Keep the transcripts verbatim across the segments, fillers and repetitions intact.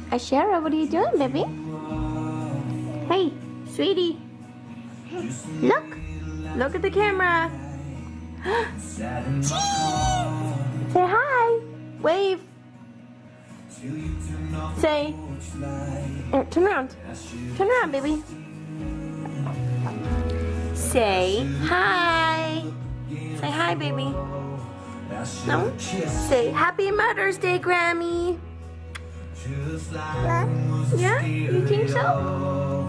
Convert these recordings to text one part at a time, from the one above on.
Ashara, what are you doing, baby? Hey, sweetie. Look. Look at the camera. Cheese! Say hi. Wave. Say. Er, turn around. Turn around, baby. Say hi. Say hi, baby. No? Say Happy Mother's Day, Grammy. Yeah? You think so?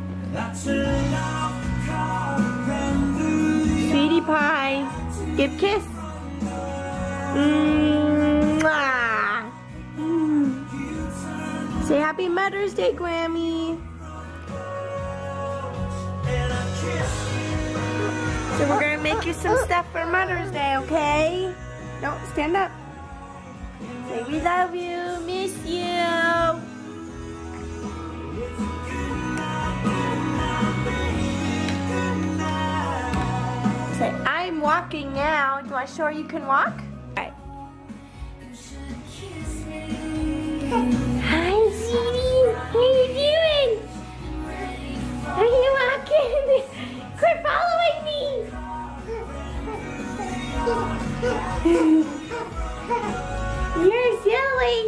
Sweetie pie. Give kiss. Mwah. Mm. Say Happy Mother's Day, Grammy. So we're gonna make you some stuff for Mother's Day, okay? Don't stand up. Say we love you, miss you. Say I'm walking now. Do you want to show her you can walk? All right. Hi, sweetie. How are you doing? Are you walking? Quit following me. You're silly.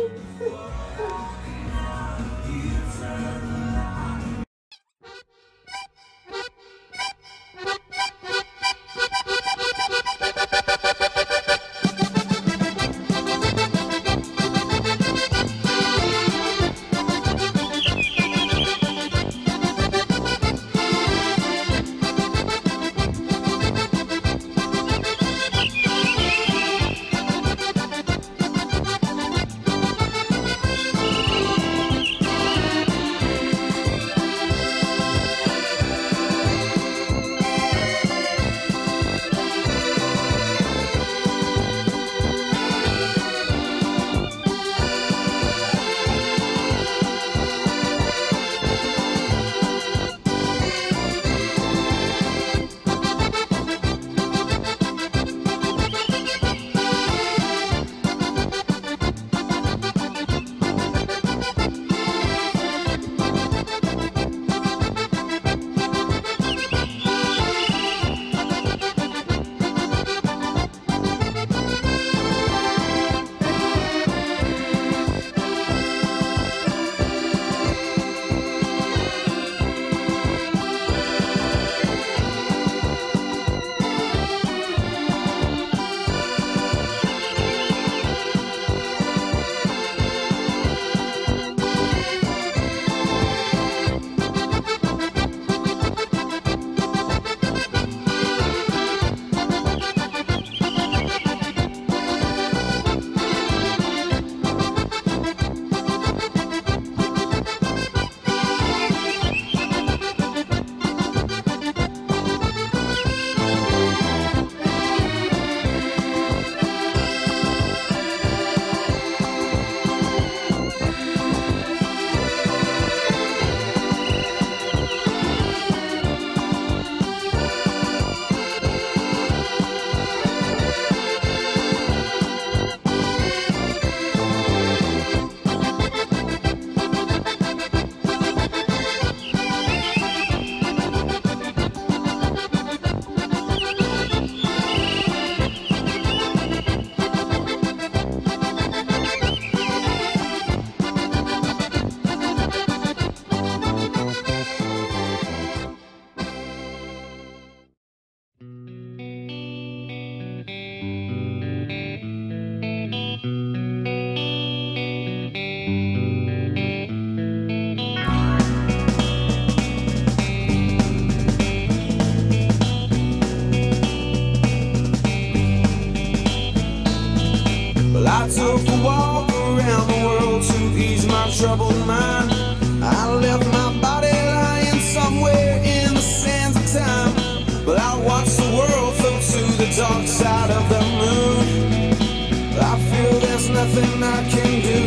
I took a walk around the world to ease my troubled mind. I left my body lying somewhere in the sands of time, but I watched the world float to the dark side of the moon. I feel there's nothing I can do.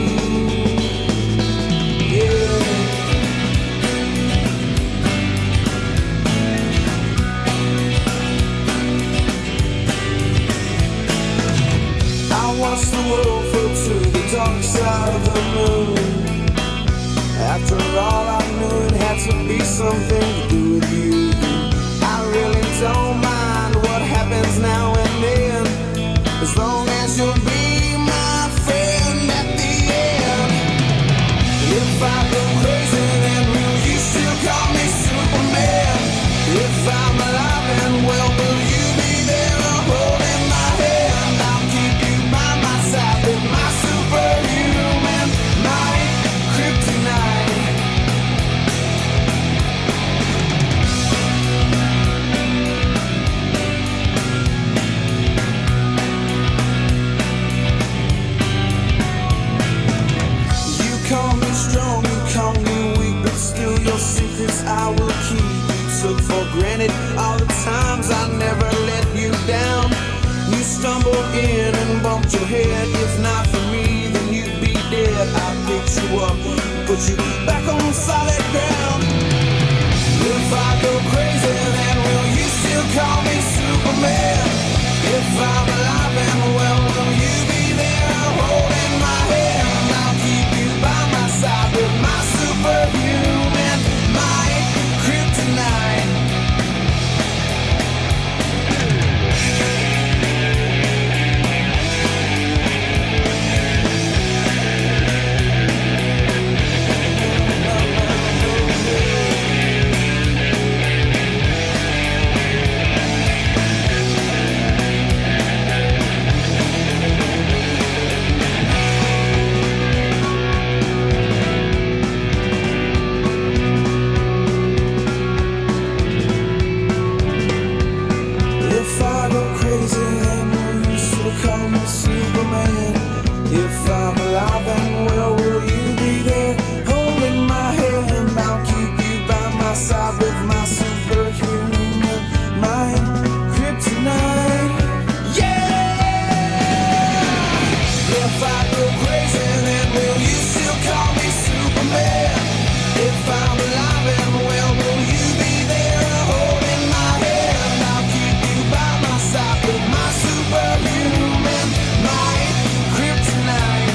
Yeah. I watched the world float to the dark side of the moon. After all, I knew it had to be something to do with you. I really don't mind what happens now and then, as long as you'll be my friend at the end. If I go crazy, then will you still call me Superman? If I'm alive and well, will you be there holding my hand? I'll keep you by my side with my superhuman might, kryptonite. You call me strong, you call me weak, but still your secrets I will keep. Took for granted all the times I never let you down. You stumbled in and bumped your head. If not for me, then you'd be dead. I picked you up, put you back on solid ground. If I go crazy, then will you still call me Superman? If I'm alive and well, will you be there holding my hand? I'll keep you by my side with my superhuman might, kryptonite. If I go crazy, then will you still call me Superman? If I'm alive and well, will you be there holding my hand? I'll keep you by my side with my superhuman mind, kryptonite. Yeah! If I go crazy, then will you still call me Superman? If I'm alive and well, will you be there holding my hand? I'll keep you by my side with my superhuman might, kryptonite.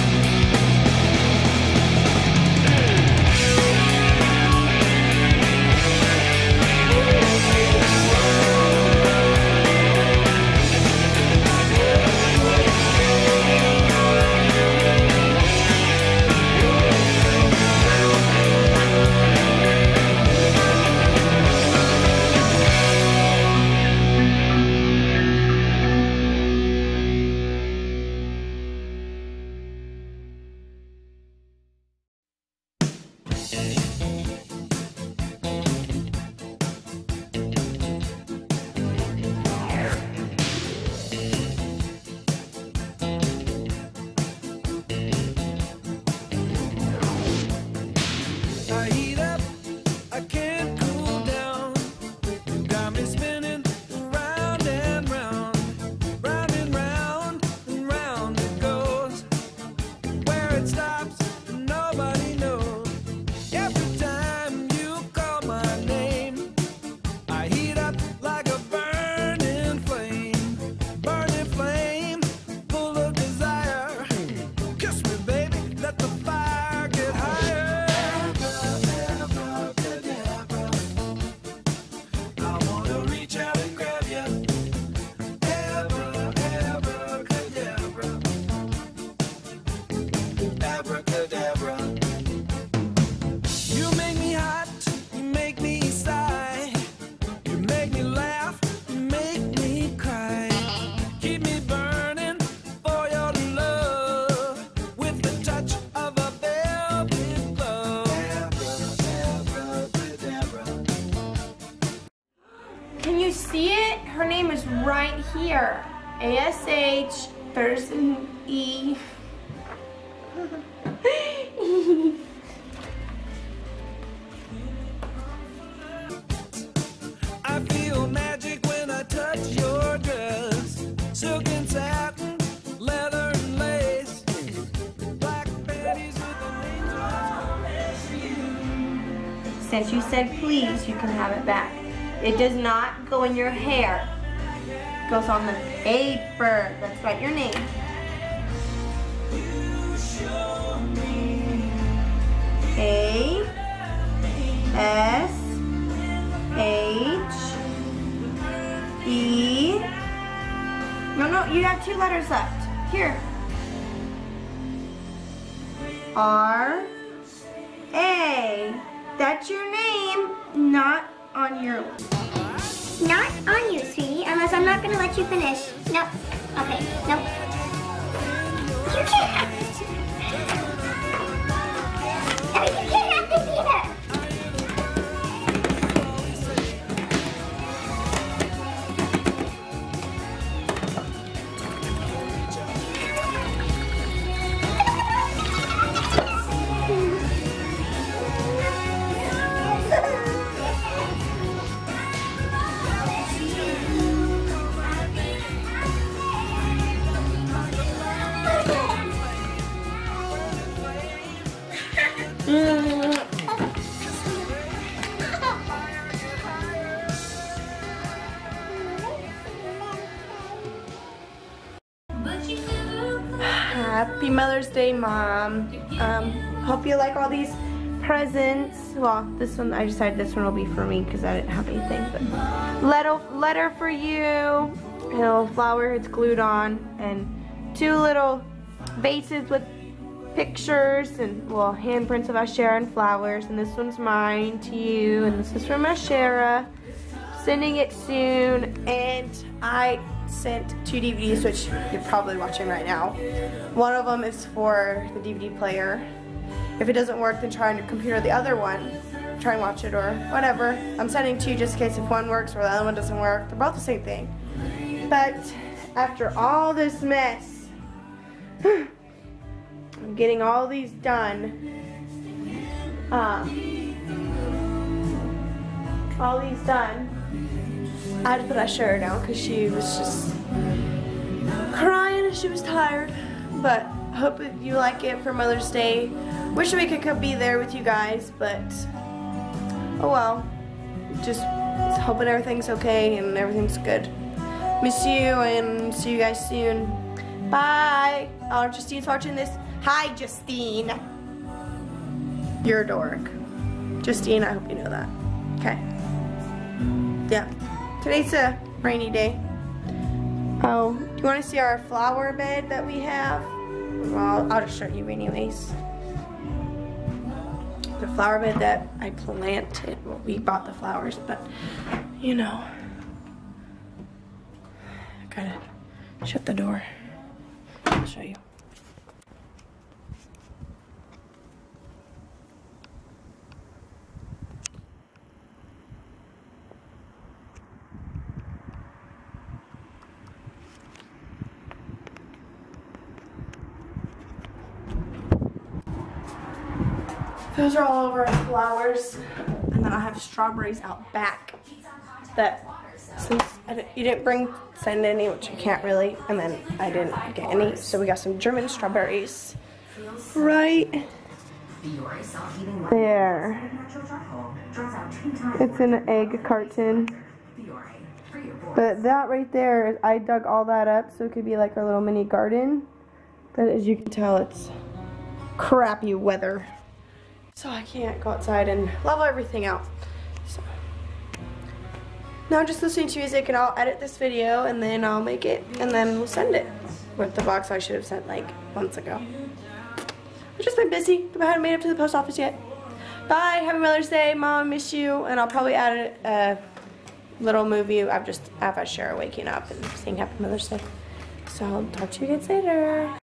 I heat up, I can't cool down. You got me spinning round and round, round and round and round it goes. Where it stops, nobody knows. Every time you call my name, I heat up like a burning flame, burning flame, full of desire. Kiss me, baby, let the fire get higher. You make me hot, you make me sigh, you make me laugh, you make me cry. Keep me burning for your love with the touch of a velvet glove. Can you see it? Her name is right here. A S H Thurston E. I feel magic when I touch your dress. Silk and satin, leather and lace, black panties with an angel. Since you said please, you can have it back. It does not go in your hair. It goes on the paper. Let's write your name. A S H E. No, no, you have two letters left. Here. R A. That's your name, not on your list. Not on you, sweetie, unless I'm not gonna let you finish. No. Okay, no. You can't have this. No, you can't have this either. Happy Mother's Day, Mom. Um, hope you like all these presents. Well, this one, I decided this one will be for me because I didn't have anything. But letter, letter for you, a little flower, it's glued on, and two little vases with pictures and, well, handprints of Ashera and flowers. And this one's mine to you, and this is from Ashera. Sending it soon, and I sent two D V Ds, which you're probably watching right now. One of them is for the D V D player. If it doesn't work, then try on your computer the other one. Try and watch it or whatever. I'm sending two just in case if one works or the other one doesn't work. They're both the same thing. But after all this mess, I'm getting all these done. Um, all these done. I had to put Ashera down because she was just crying and she was tired. But hope you like it for Mother's Day. Wish we could, could be there with you guys, but oh well. Just hoping everything's okay and everything's good. Miss you and see you guys soon. Bye. Oh, Justine's watching this. Hi, Justine. You're a dork. Justine, I hope you know that. Okay. Yeah. Today's a rainy day. Oh, do you want to see our flower bed that we have? Well, I'll just show you anyways. The flower bed that I planted. Well, we bought the flowers, but you know. I gotta shut the door. I'll show you. Those are all over our flowers, and then I have strawberries out back that since I didn't, you didn't bring send any, which you can't really, and then I didn't get any, so we got some German strawberries right there. It's an egg carton, but that right there, I dug all that up so it could be like our little mini garden, but as you can tell, it's crappy weather. So I can't go outside and level everything out. So now I'm just listening to music, and I'll edit this video and then I'll make it and then we'll send it with the box I should have sent like months ago. I've just been busy. I haven't made it to the post office yet. Bye. Happy Mother's Day, Mom. Miss you. And I'll probably add a, a little movie. I've just have Ashera waking up and saying Happy Mother's Day. So I'll talk to you guys later.